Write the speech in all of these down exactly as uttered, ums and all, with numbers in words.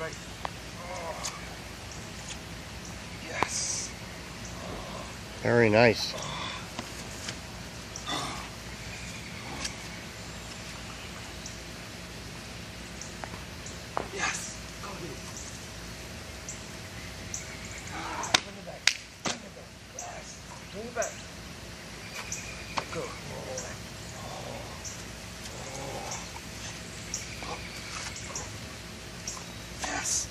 back. Oh. Yes. Very nice. Yes. Go ahead. Ah, bring it back. Bring it back. Yes. Bring it back. Good boy. Yes.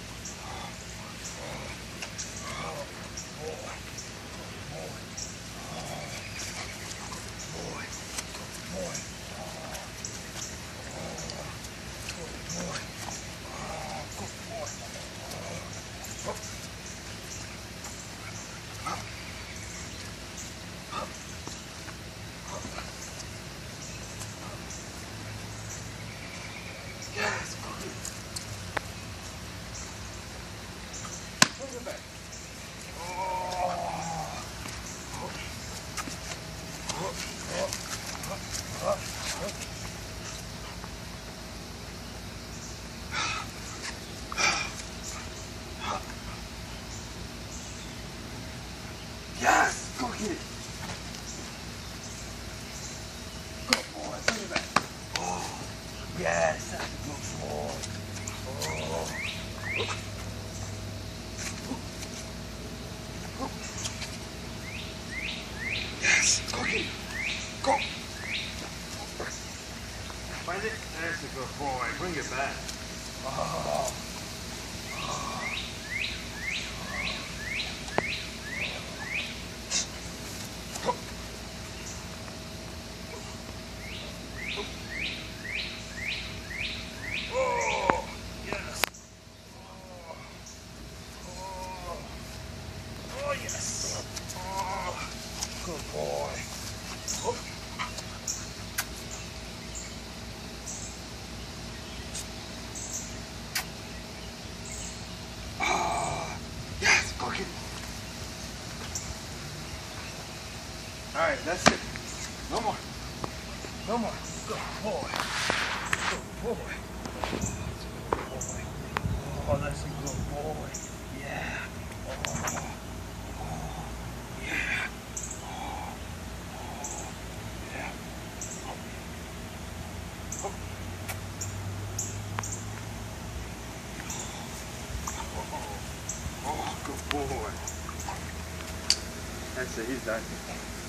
Yes, good. Bring it back. Yes, go get it. Good boy, bring it back. Oh, yes, that's a good boy. Oh. Yes, go get it. Go. Find it. That's a good boy. Bring it back. Oh. Oh, yes. Oh, oh, oh yes. Oh, good boy. Oh. Oh, yes, go get it. All right, that's it. No more. No more. Good boy. Good boy. Oh, that's a good boy. Yeah. Oh, oh, yeah. Oh, oh, yeah. Oh. Oh, oh, good boy. That's it, he's done.